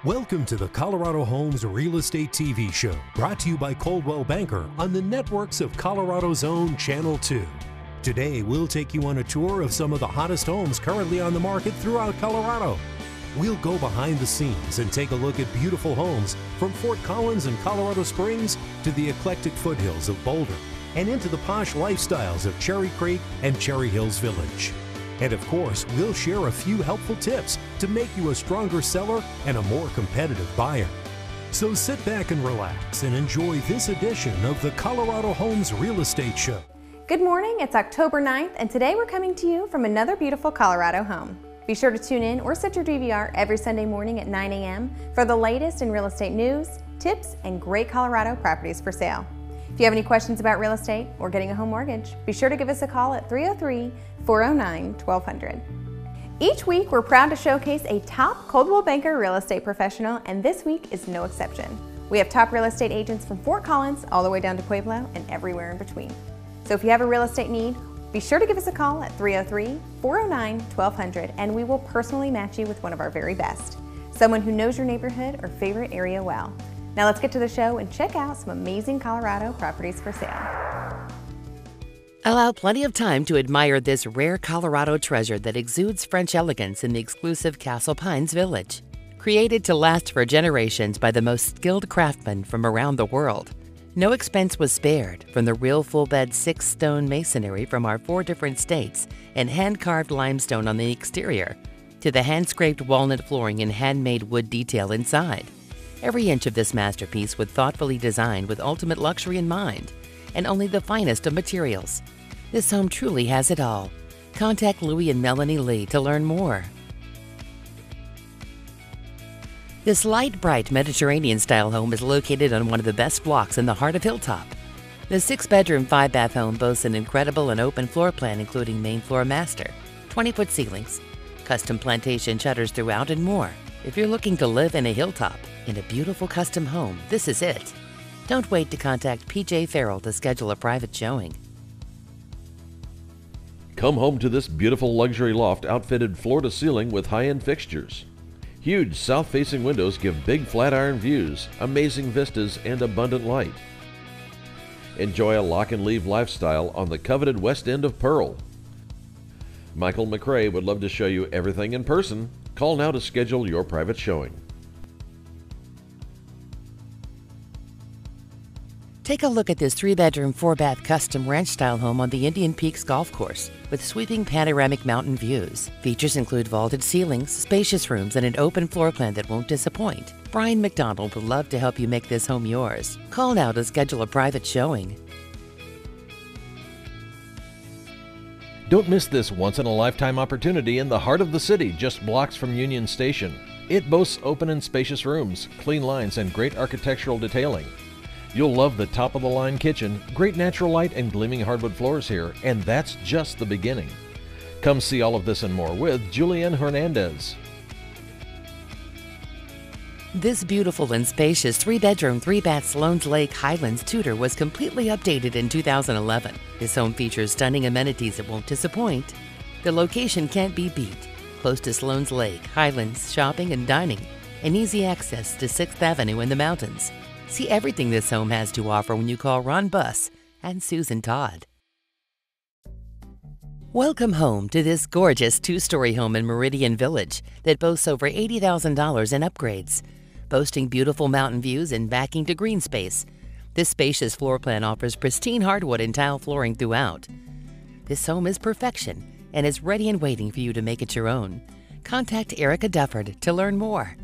Welcome to the Colorado Homes Real Estate TV show, brought to you by Coldwell Banker on the networks of Colorado's own Channel 2. Today, we'll take you on a tour of some of the hottest homes currently on the market throughout Colorado. We'll go behind the scenes and take a look at beautiful homes from Fort Collins and Colorado Springs to the eclectic foothills of Boulder and into the posh lifestyles of Cherry Creek and Cherry Hills Village. And of course, we'll share a few helpful tips to make you a stronger seller and a more competitive buyer. So sit back and relax and enjoy this edition of the Colorado Homes Real Estate Show. Good morning, it's October 9th, and today we're coming to you from another beautiful Colorado home. Be sure to tune in or set your DVR every Sunday morning at 9 a.m. for the latest in real estate news, tips, and great Colorado properties for sale. If you have any questions about real estate or getting a home mortgage, be sure to give us a call at 303-409-1200. Each week, we're proud to showcase a top Coldwell Banker real estate professional, and this week is no exception. We have top real estate agents from Fort Collins all the way down to Pueblo and everywhere in between. So if you have a real estate need, be sure to give us a call at 303-409-1200, and we will personally match you with one of our very best. Someone who knows your neighborhood or favorite area well. Now let's get to the show and check out some amazing Colorado properties for sale. Allow plenty of time to admire this rare Colorado treasure that exudes French elegance in the exclusive Castle Pines Village. Created to last for generations by the most skilled craftsmen from around the world, no expense was spared, from the real full-bed 6-stone masonry from our 4 different states and hand-carved limestone on the exterior, to the hand-scraped walnut flooring and handmade wood detail inside. Every inch of this masterpiece was thoughtfully designed with ultimate luxury in mind, and only the finest of materials. This home truly has it all. Contact Louie and Melanie Lee to learn more. This light, bright Mediterranean-style home is located on one of the best blocks in the heart of Hilltop. The 6-bedroom, 5-bath home boasts an incredible and open floor plan, including main floor master, 20-foot ceilings, custom plantation shutters throughout, and more. If you're looking to live in a Hilltop, in a beautiful custom home, this is it. Don't wait to contact PJ Farrell to schedule a private showing. Come home to this beautiful luxury loft outfitted floor-to-ceiling with high-end fixtures. Huge south-facing windows give big flat iron views, amazing vistas, and abundant light. Enjoy a lock-and-leave lifestyle on the coveted west end of Pearl. Michael McRae would love to show you everything in person. Call now to schedule your private showing. Take a look at this 3-bedroom, 4-bath custom ranch-style home on the Indian Peaks Golf Course with sweeping panoramic mountain views. Features include vaulted ceilings, spacious rooms, and an open floor plan that won't disappoint. Brian McDonald would love to help you make this home yours. Call now to schedule a private showing. Don't miss this once-in-a-lifetime opportunity in the heart of the city, just blocks from Union Station. It boasts open and spacious rooms, clean lines, and great architectural detailing. You'll love the top-of-the-line kitchen, great natural light, and gleaming hardwood floors here, and that's just the beginning. Come see all of this and more with Julianne Hernandez. This beautiful and spacious 3-bedroom, 3-bath Sloan's Lake Highlands Tudor was completely updated in 2011. This home features stunning amenities that won't disappoint. The location can't be beat. Close to Sloan's Lake, Highlands, shopping and dining, and easy access to 6th Avenue in the mountains. See everything this home has to offer when you call Ron Buss and Susan Todd. Welcome home to this gorgeous 2-story home in Meridian Village that boasts over $80,000 in upgrades. Boasting beautiful mountain views and backing to green space, this spacious floor plan offers pristine hardwood and tile flooring throughout. This home is perfection and is ready and waiting for you to make it your own. Contact Erica Dufford to learn more.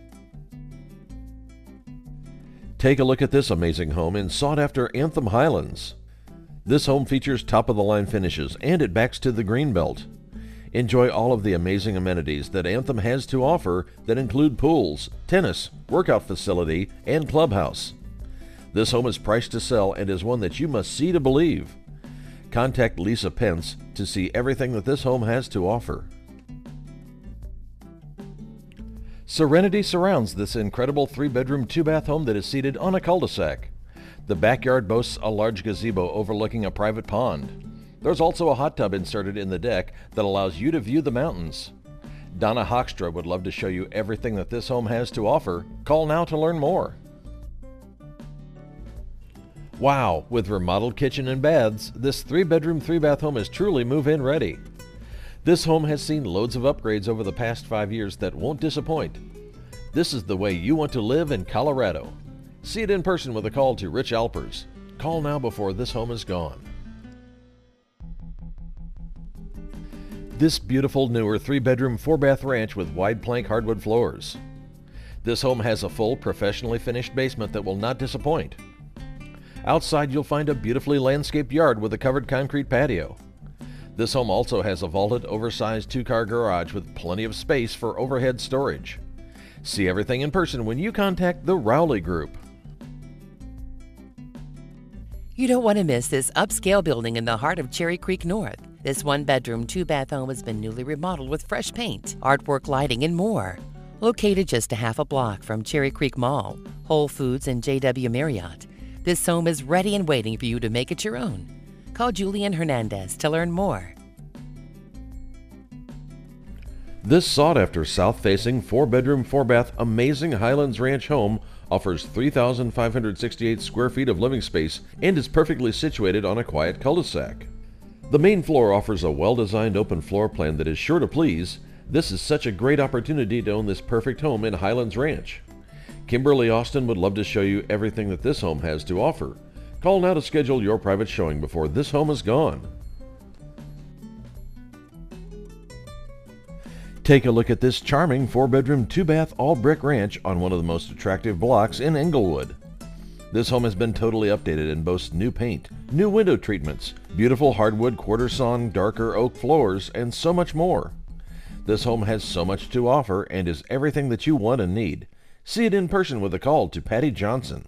Take a look at this amazing home in sought-after Anthem Highlands. This home features top-of-the-line finishes and it backs to the Greenbelt. Enjoy all of the amazing amenities that Anthem has to offer that include pools, tennis, workout facility, and clubhouse. This home is priced to sell and is one that you must see to believe. Contact Lisa Pence to see everything that this home has to offer. Serenity surrounds this incredible 3-bedroom, 2-bath home that is seated on a cul-de-sac. The backyard boasts a large gazebo overlooking a private pond. There's also a hot tub inserted in the deck that allows you to view the mountains. Donna Hoekstra would love to show you everything that this home has to offer. Call now to learn more. Wow, with remodeled kitchen and baths, this 3-bedroom, 3-bath home is truly move-in ready. This home has seen loads of upgrades over the past 5 years that won't disappoint. This is the way you want to live in Colorado. See it in person with a call to Rich Alpers. Call now before this home is gone. This beautiful newer 3-bedroom, 4-bath ranch with wide plank hardwood floors. This home has a full, professionally finished basement that will not disappoint. Outside, you'll find a beautifully landscaped yard with a covered concrete patio. This home also has a vaulted, oversized 2-car garage with plenty of space for overhead storage. See everything in person when you contact the Rowley Group. You don't want to miss this upscale building in the heart of Cherry Creek North. This 1-bedroom, 2-bath home has been newly remodeled with fresh paint, artwork, lighting, and more. Located just a half a block from Cherry Creek Mall, Whole Foods, and JW Marriott, this home is ready and waiting for you to make it your own. Call Julian Hernandez to learn more. This sought-after south-facing 4-bedroom, 4-bath amazing Highlands Ranch home offers 3,568 square feet of living space and is perfectly situated on a quiet cul-de-sac. The main floor offers a well-designed open floor plan that is sure to please. This is such a great opportunity to own this perfect home in Highlands Ranch. Kimberly Austin would love to show you everything that this home has to offer. Call now to schedule your private showing before this home is gone. Take a look at this charming 4-bedroom, 2-bath all-brick ranch on one of the most attractive blocks in Englewood. This home has been totally updated and boasts new paint, new window treatments, beautiful hardwood quarter-sawn darker oak floors, and so much more. This home has so much to offer and is everything that you want and need. See it in person with a call to Patty Johnson.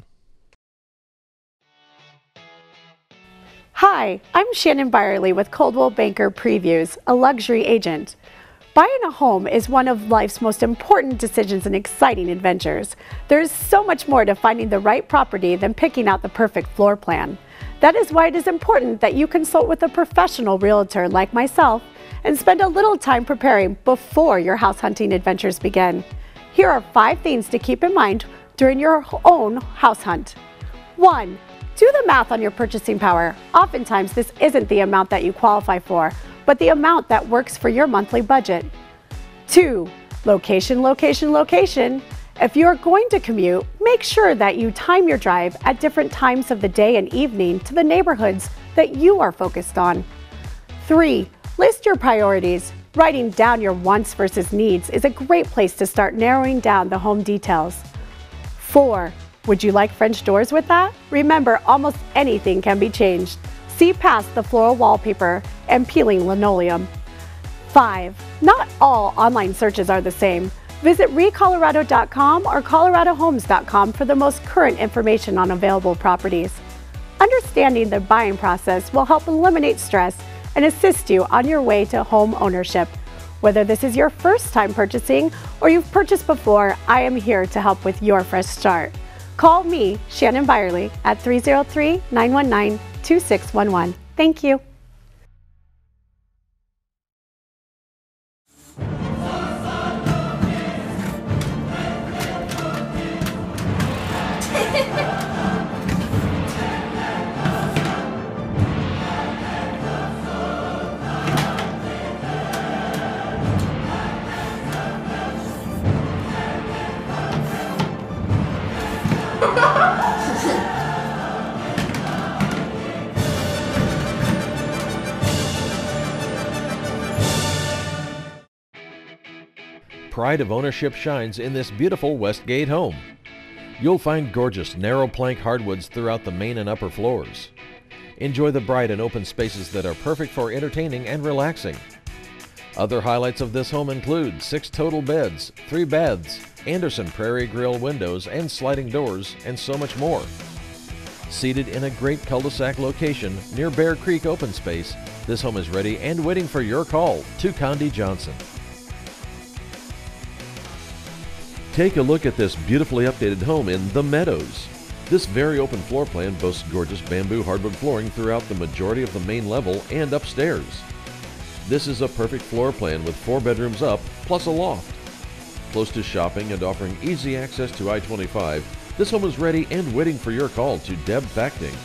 Hi, I'm Shannon Byerly with Coldwell Banker Previews, a luxury agent. Buying a home is one of life's most important decisions and exciting adventures. There is so much more to finding the right property than picking out the perfect floor plan. That is why it is important that you consult with a professional realtor like myself and spend a little time preparing before your house hunting adventures begin. Here are 5 things to keep in mind during your own house hunt. 1. Do the math on your purchasing power. Oftentimes, this isn't the amount that you qualify for, but the amount that works for your monthly budget. 2. Location, location, location. If you are going to commute, make sure that you time your drive at different times of the day and evening to the neighborhoods that you are focused on. 3. List your priorities. Writing down your wants versus needs is a great place to start narrowing down the home details. 4. Would you like French doors with that? Remember, almost anything can be changed. See past the floral wallpaper and peeling linoleum. 5. Not all online searches are the same. Visit recolorado.com or coloradohomes.com for the most current information on available properties. Understanding the buying process will help eliminate stress and assist you on your way to home ownership. Whether this is your first time purchasing or you've purchased before, I am here to help with your fresh start. Call me, Shannon Byerly, at 303-919-2611. Thank you. Pride of ownership shines in this beautiful Westgate home. You'll find gorgeous narrow plank hardwoods throughout the main and upper floors. Enjoy the bright and open spaces that are perfect for entertaining and relaxing. Other highlights of this home include 6 total beds, 3 baths, Anderson Prairie Grill windows and sliding doors, and so much more. Seated in a great cul-de-sac location near Bear Creek open space, this home is ready and waiting for your call to Condi Johnson. Take a look at this beautifully updated home in The Meadows. This very open floor plan boasts gorgeous bamboo hardwood flooring throughout the majority of the main level and upstairs. This is a perfect floor plan with 4 bedrooms up, plus a loft. Close to shopping and offering easy access to I-25, this home is ready and waiting for your call to Deb Facting.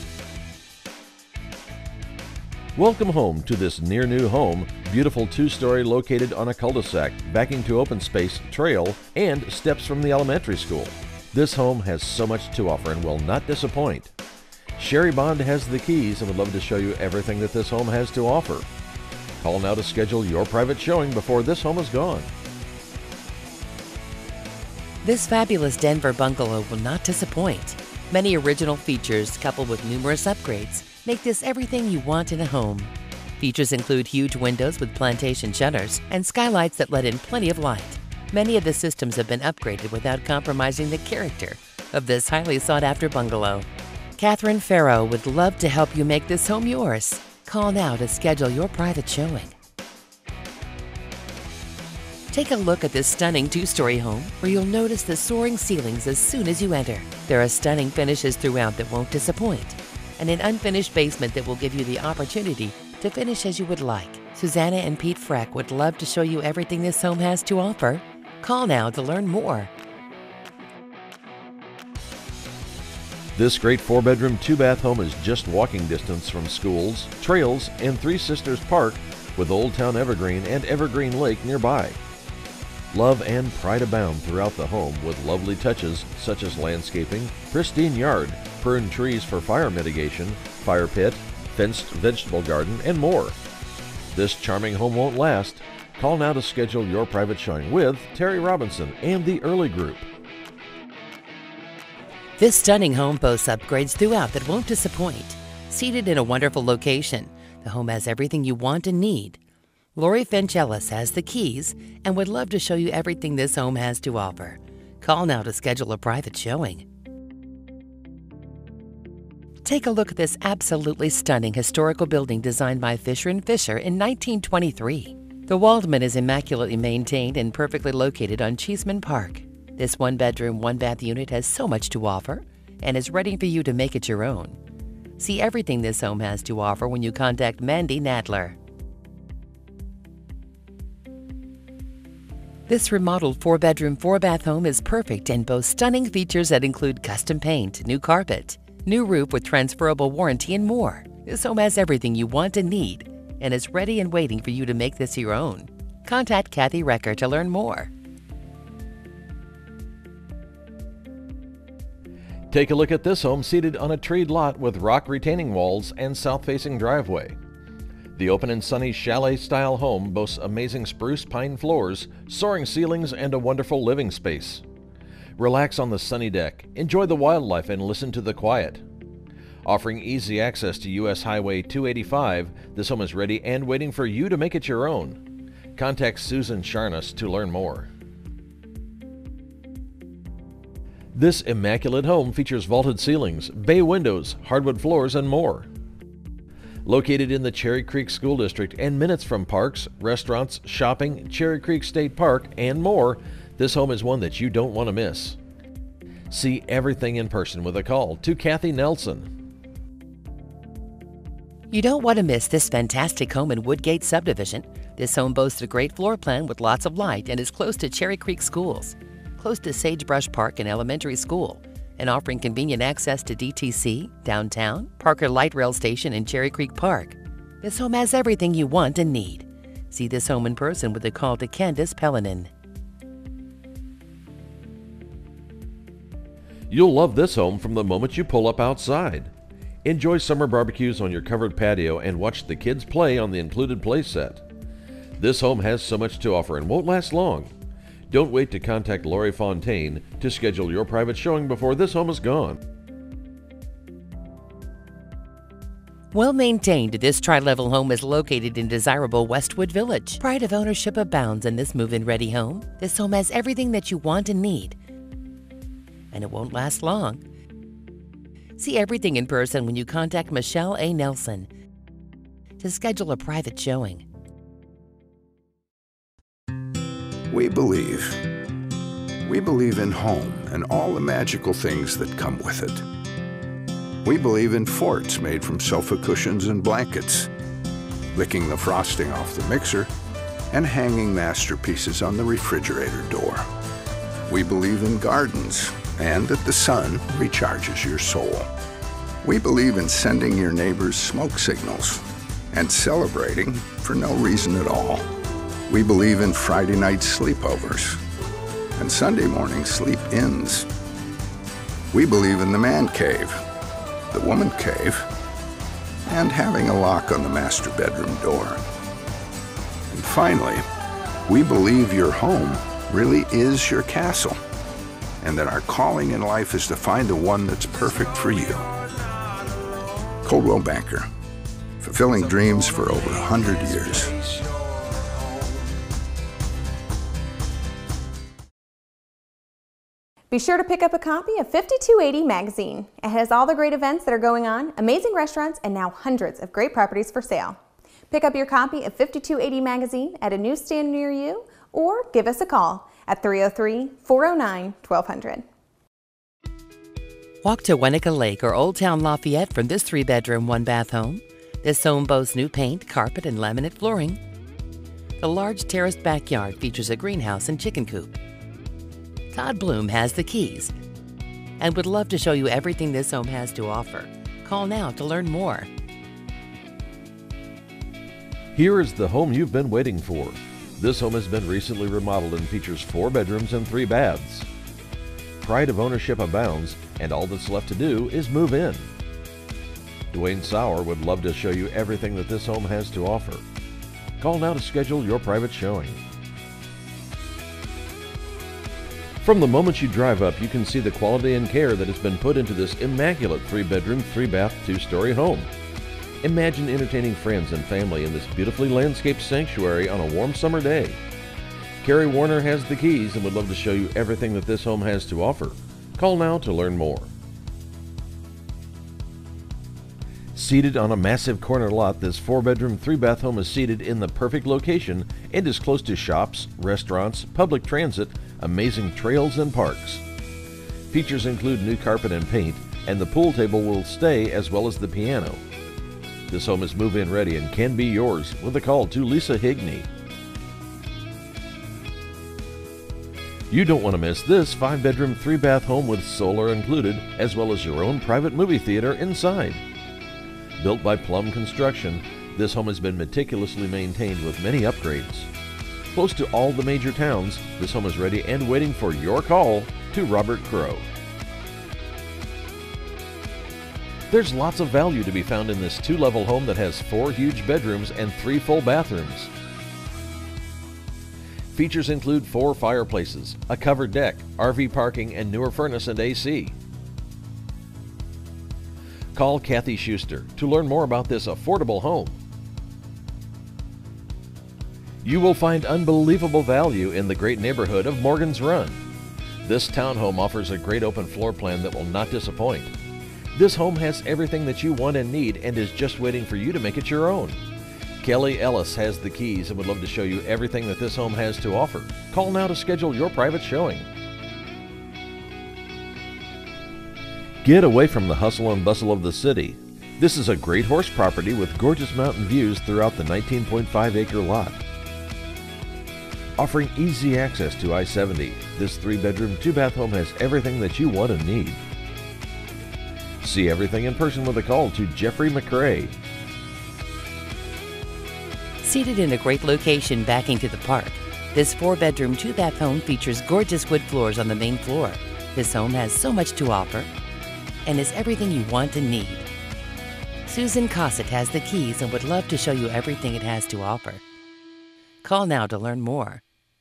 Welcome home to this near new home, beautiful 2-story located on a cul-de-sac, backing to open space, trail, and steps from the elementary school. This home has so much to offer and will not disappoint. Sherry Bond has the keys and would love to show you everything that this home has to offer. Call now to schedule your private showing before this home is gone. This fabulous Denver bungalow will not disappoint. Many original features coupled with numerous upgrades make this everything you want in a home. Features include huge windows with plantation shutters and skylights that let in plenty of light. Many of the systems have been upgraded without compromising the character of this highly sought-after bungalow. Catherine Farrow would love to help you make this home yours. Call now to schedule your private showing. Take a look at this stunning 2-story home where you'll notice the soaring ceilings as soon as you enter. There are stunning finishes throughout that won't disappoint, and an unfinished basement that will give you the opportunity to finish as you would like. Susanna and Pete Freck would love to show you everything this home has to offer. Call now to learn more. This great 4-bedroom, 2-bath home is just walking distance from schools, trails, and Three Sisters Park with Old Town Evergreen and Evergreen Lake nearby. Love and pride abound throughout the home with lovely touches such as landscaping, pristine yard, pruned trees for fire mitigation, fire pit, fenced vegetable garden, and more. This charming home won't last. Call now to schedule your private showing with Terry Robinson and the Early Group. This stunning home boasts upgrades throughout that won't disappoint. Seated in a wonderful location, the home has everything you want and need. Lori Fenchelis has the keys and would love to show you everything this home has to offer. Call now to schedule a private showing. Take a look at this absolutely stunning historical building designed by Fisher & Fisher in 1923. The Waldman is immaculately maintained and perfectly located on Cheeseman Park. This 1-bedroom, 1-bath unit has so much to offer and is ready for you to make it your own. See everything this home has to offer when you contact Mandy Nadler. This remodeled 4-bedroom, 4-bath home is perfect and boasts stunning features that include custom paint, new carpet, new roof with transferable warranty, and more. This home has everything you want and need and is ready and waiting for you to make this your own. Contact Kathy Recker to learn more. Take a look at this home seated on a treed lot with rock retaining walls and south-facing driveway. The open and sunny chalet-style home boasts amazing spruce pine floors, soaring ceilings, and a wonderful living space. Relax on the sunny deck, enjoy the wildlife, and listen to the quiet. Offering easy access to U.S. Highway 285, this home is ready and waiting for you to make it your own. Contact Susan Sharnus to learn more. This immaculate home features vaulted ceilings, bay windows, hardwood floors, and more. Located in the Cherry Creek School District and minutes from parks, restaurants, shopping, Cherry Creek State Park, and more, this home is one that you don't want to miss. See everything in person with a call to Kathy Nelson. You don't want to miss this fantastic home in Woodgate Subdivision. This home boasts a great floor plan with lots of light and is close to Cherry Creek Schools, close to Sagebrush Park and Elementary School, and offering convenient access to DTC, downtown, Parker Light Rail Station, and Cherry Creek Park. This home has everything you want and need. See this home in person with a call to Candace Pellinen. You'll love this home from the moment you pull up outside. Enjoy summer barbecues on your covered patio and watch the kids play on the included play set. This home has so much to offer and won't last long. Don't wait to contact Lori Fontaine to schedule your private showing before this home is gone. Well-maintained, this tri-level home is located in desirable Westwood Village. Pride of ownership abounds in this move-in ready home. This home has everything that you want and need, and it won't last long. See everything in person when you contact Michelle A. Nelson to schedule a private showing. We believe in home and all the magical things that come with it. We believe in forts made from sofa cushions and blankets. licking the frosting off the mixer, and hanging masterpieces on the refrigerator door. We believe in gardens and that the sun recharges your soul. We believe in sending your neighbors smoke signals and celebrating for no reason at all. We believe in Friday night sleepovers and Sunday morning sleep-ins. We believe in the man cave, the woman cave, and having a lock on the master bedroom door. And finally, we believe your home really is your castle, and that our calling in life is to find the one that's perfect for you. Coldwell Banker, fulfilling dreams for over 100 years. Be sure to pick up a copy of 5280 magazine. It has all the great events that are going on, amazing restaurants, and now hundreds of great properties for sale. Pick up your copy of 5280 magazine at a newsstand near you or give us a call at 303-409-1200. Walk to Winnetka Lake or Old Town Lafayette from this 3-bedroom, 1-bath home. This home boasts new paint, carpet, and laminate flooring. The large terraced backyard features a greenhouse and chicken coop. Todd Bloom has the keys and would love to show you everything this home has to offer. Call now to learn more. Here is the home you've been waiting for. This home has been recently remodeled and features 4 bedrooms and 3 baths. Pride of ownership abounds, and all that's left to do is move in. Dwayne Sauer would love to show you everything that this home has to offer. Call now to schedule your private showing. From the moment you drive up, you can see the quality and care that has been put into this immaculate 3-bedroom, 3-bath, 2-story home. Imagine entertaining friends and family in this beautifully landscaped sanctuary on a warm summer day. Carrie Warner has the keys and would love to show you everything that this home has to offer. Call now to learn more. Seated on a massive corner lot, this 4-bedroom, 3-bath home is seated in the perfect location and is close to shops, restaurants, public transit, amazing trails, and parks. Features include new carpet and paint, and the pool table will stay as well as the piano. This home is move-in ready and can be yours with a call to Lisa Higney. You don't want to miss this 5-bedroom, 3-bath home with solar included, as well as your own private movie theater inside. Built by Plum Construction, this home has been meticulously maintained with many upgrades. Close to all the major towns, this home is ready and waiting for your call to Robert Crow. There's lots of value to be found in this 2-level home that has 4 huge bedrooms and 3 full bathrooms. Features include 4 fireplaces, a covered deck, RV parking, and newer furnace and AC. Call Kathy Schuster to learn more about this affordable home. You will find unbelievable value in the great neighborhood of Morgan's Run. This townhome offers a great open floor plan that will not disappoint. This home has everything that you want and need and is just waiting for you to make it your own. Kelly Ellis has the keys and would love to show you everything that this home has to offer. Call now to schedule your private showing. Get away from the hustle and bustle of the city. This is a great horse property with gorgeous mountain views throughout the 19.5-acre lot. Offering easy access to I-70, this 3-bedroom, 2-bath home has everything that you want and need. See everything in person with a call to Jeffrey McRae. Seated in a great location backing to the park, this 4-bedroom, 2-bath home features gorgeous wood floors on the main floor. This home has so much to offer and is everything you want and need. Susan Cossett has the keys and would love to show you everything it has to offer. Call now to learn more.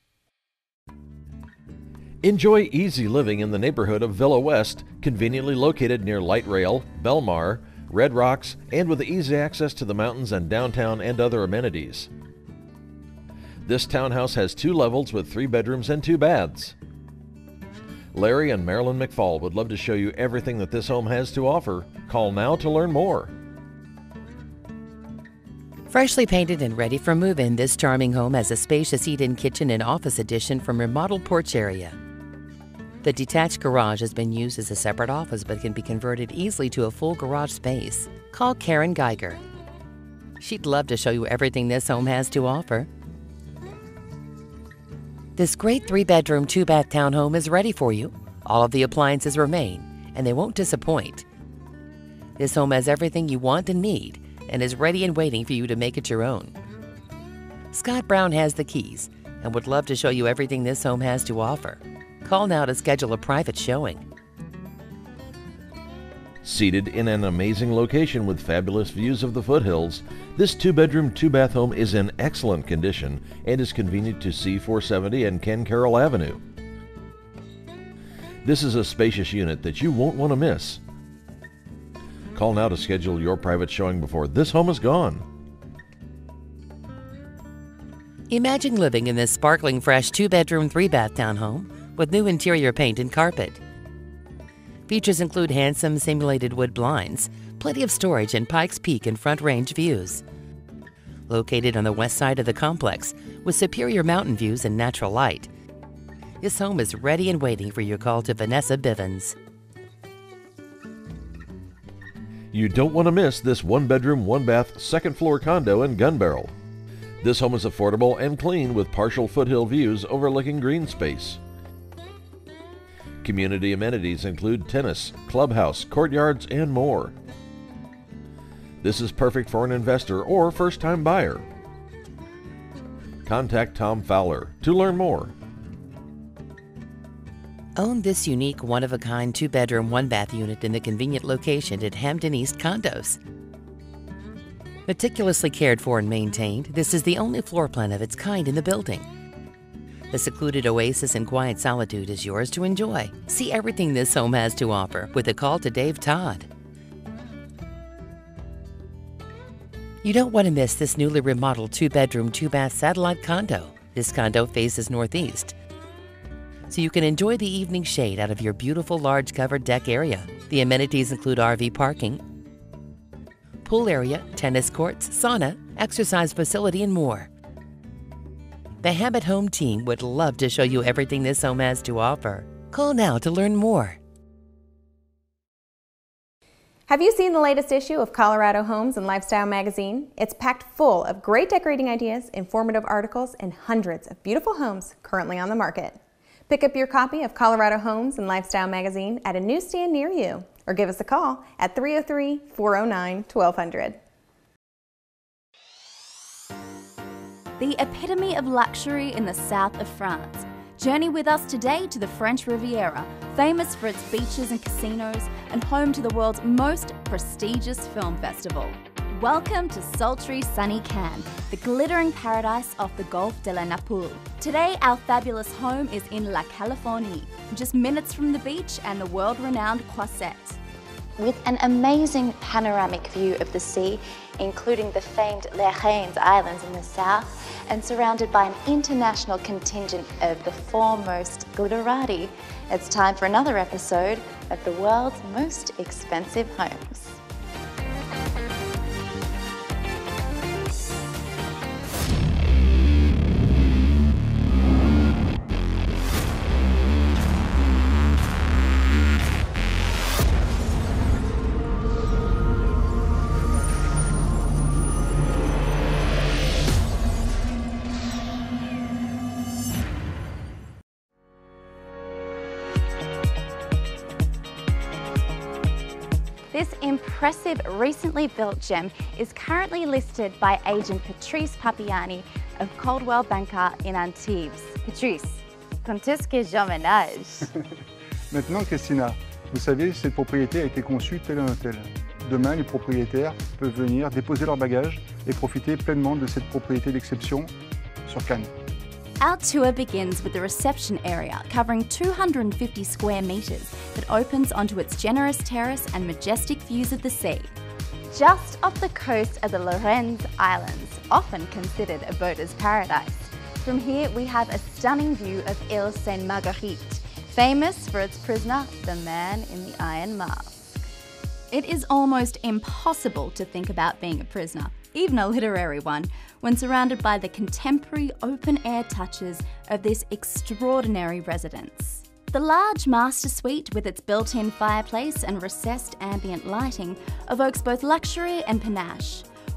Enjoy easy living in the neighborhood of Villa West, conveniently located near Light Rail, Belmar, Red Rocks, and with easy access to the mountains and downtown and other amenities. This townhouse has 2 levels with 3 bedrooms and 2 baths. Larry and Marilyn McFall would love to show you everything that this home has to offer. Call now to learn more. Freshly painted and ready for move-in, this charming home has a spacious eat-in kitchen and office addition from remodeled porch area. The detached garage has been used as a separate office but can be converted easily to a full garage space. Call Karen Geiger. She'd love to show you everything this home has to offer. This great 3-bedroom, 2-bath townhome is ready for you. All of the appliances remain, and they won't disappoint. This home has everything you want and need and is ready and waiting for you to make it your own. Scott Brown has the keys and would love to show you everything this home has to offer. Call now to schedule a private showing. Seated in an amazing location with fabulous views of the foothills, this 2-bedroom, 2-bath home is in excellent condition and is convenient to C470 and Ken Carroll Avenue. This is a spacious unit that you won't want to miss. Call now to schedule your private showing before this home is gone. Imagine living in this sparkling fresh 2-bedroom, 3-bath townhome with new interior paint and carpet. Features include handsome simulated wood blinds, plenty of storage, and Pikes Peak and Front Range views. Located on the west side of the complex with superior mountain views and natural light, this home is ready and waiting for your call to Vanessa Bivens. You don't want to miss this 1-bedroom, 1-bath, 2nd-floor condo in Gun Barrel. This home is affordable and clean with partial foothill views overlooking green space. Community amenities include tennis, clubhouse, courtyards, and more. This is perfect for an investor or first-time buyer. Contact Tom Fowler to learn more. Own this unique, one-of-a-kind 2-bedroom, 1-bath unit in the convenient location at Hampton East Condos. Meticulously cared for and maintained, this is the only floor plan of its kind in the building. The secluded oasis and quiet solitude is yours to enjoy. See everything this home has to offer with a call to Dave Todd. You don't want to miss this newly remodeled 2-bedroom, 2-bath satellite condo. This condo faces northeast, so you can enjoy the evening shade out of your beautiful large covered deck area. The amenities include RV parking, pool area, tennis courts, sauna, exercise facility, and more. The Habit Home team would love to show you everything this home has to offer. Call now to learn more. Have you seen the latest issue of Colorado Homes and Lifestyle magazine? It's packed full of great decorating ideas, informative articles, and hundreds of beautiful homes currently on the market. Pick up your copy of Colorado Homes and Lifestyle magazine at a newsstand near you, or give us a call at 303-409-1200. The epitome of luxury in the south of France. Journey with us today to the French Riviera, famous for its beaches and casinos and home to the world's most prestigious film festival. Welcome to sultry, sunny Cannes, the glittering paradise off the Golfe de la Napoule. Today, our fabulous home is in La Californie, just minutes from the beach and the world-renowned Croisette. With an amazing panoramic view of the sea, including the famed Les Reines Islands in the south, and surrounded by an international contingent of the foremost glitterati, it's time for another episode of the world's most expensive homes. This impressive, recently built gem is currently listed by agent Patrice Papiani of Coldwell Banker in Antibes. Patrice, quand est-ce que j'emménage? Maintenant, Christina, vous savez, cette propriété a été conçue tel un hôtel. Demain, les propriétaires peuvent venir déposer leurs bagages et profiter pleinement de cette propriété d'exception sur Cannes. Our tour begins with the reception area covering 250 square metres that opens onto its generous terrace and majestic views of the sea. Just off the coast are the Lorenz Islands, often considered a boater's paradise. From here we have a stunning view of Ile Sainte-Marguerite, famous for its prisoner, the man in the iron mask. It is almost impossible to think about being a prisoner, even a literary one, when surrounded by the contemporary open-air touches of this extraordinary residence. The large master suite with its built-in fireplace and recessed ambient lighting evokes both luxury and panache.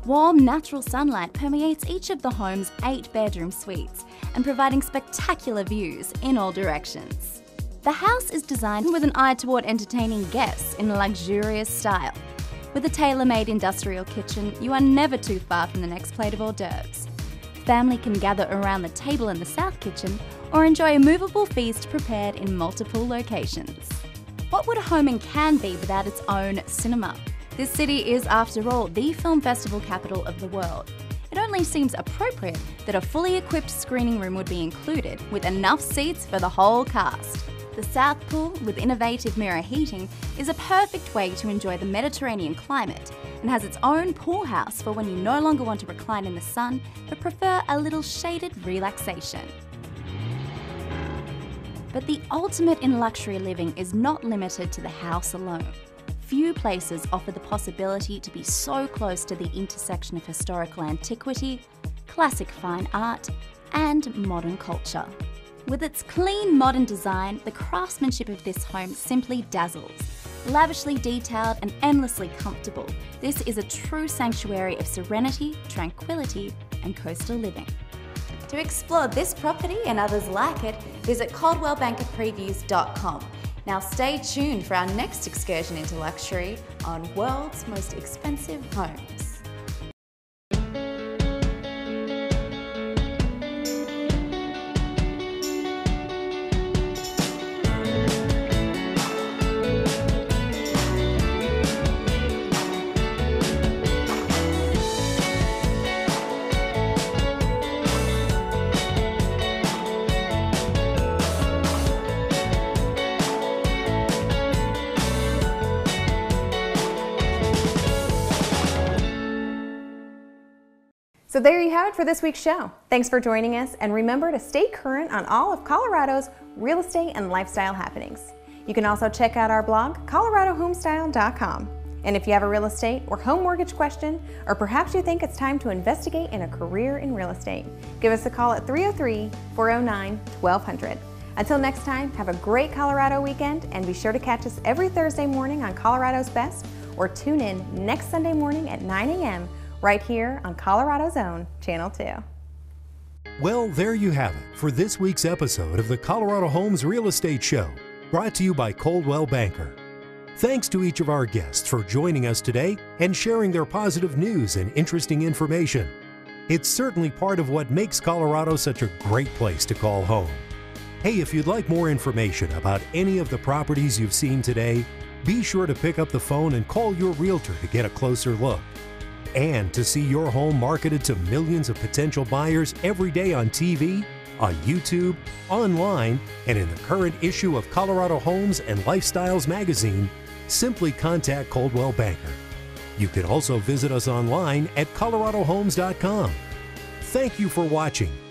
Warm, natural sunlight permeates each of the home's 8-bedroom suites and providing spectacular views in all directions. The house is designed with an eye toward entertaining guests in a luxurious style. With a tailor-made industrial kitchen, you are never too far from the next plate of hors d'oeuvres. Family can gather around the table in the south kitchen or enjoy a movable feast prepared in multiple locations. What would a home in Cannes be without its own cinema? This city is, after all, the film festival capital of the world. It only seems appropriate that a fully equipped screening room would be included, with enough seats for the whole cast. The South Pool, with innovative mirror heating, is a perfect way to enjoy the Mediterranean climate and has its own pool house for when you no longer want to recline in the sun but prefer a little shaded relaxation. But the ultimate in luxury living is not limited to the house alone. Few places offer the possibility to be so close to the intersection of historical antiquity, classic fine art, and modern culture. With its clean, modern design, the craftsmanship of this home simply dazzles. Lavishly detailed and endlessly comfortable, this is a true sanctuary of serenity, tranquility, and coastal living. To explore this property and others like it, visit ColdwellBankerPreviews.com. Now stay tuned for our next excursion into luxury on World's Most Expensive Homes. So there you have it for this week's show. Thanks for joining us, and remember to stay current on all of Colorado's real estate and lifestyle happenings. You can also check out our blog, coloradohomestyle.com. And if you have a real estate or home mortgage question, or perhaps you think it's time to investigate in a career in real estate, give us a call at 303-409-1200. Until next time, have a great Colorado weekend, and be sure to catch us every Thursday morning on Colorado's Best, or tune in next Sunday morning at 9 a.m. right here on Colorado's own Channel 2. Well, there you have it for this week's episode of the Colorado Homes Real Estate Show, brought to you by Coldwell Banker. Thanks to each of our guests for joining us today and sharing their positive news and interesting information. It's certainly part of what makes Colorado such a great place to call home. Hey, if you'd like more information about any of the properties you've seen today, be sure to pick up the phone and call your realtor to get a closer look. And to see your home marketed to millions of potential buyers every day on TV, on YouTube, online, and in the current issue of Colorado Homes and Lifestyles magazine, simply contact Coldwell Banker. You can also visit us online at coloradohomes.com. Thank you for watching,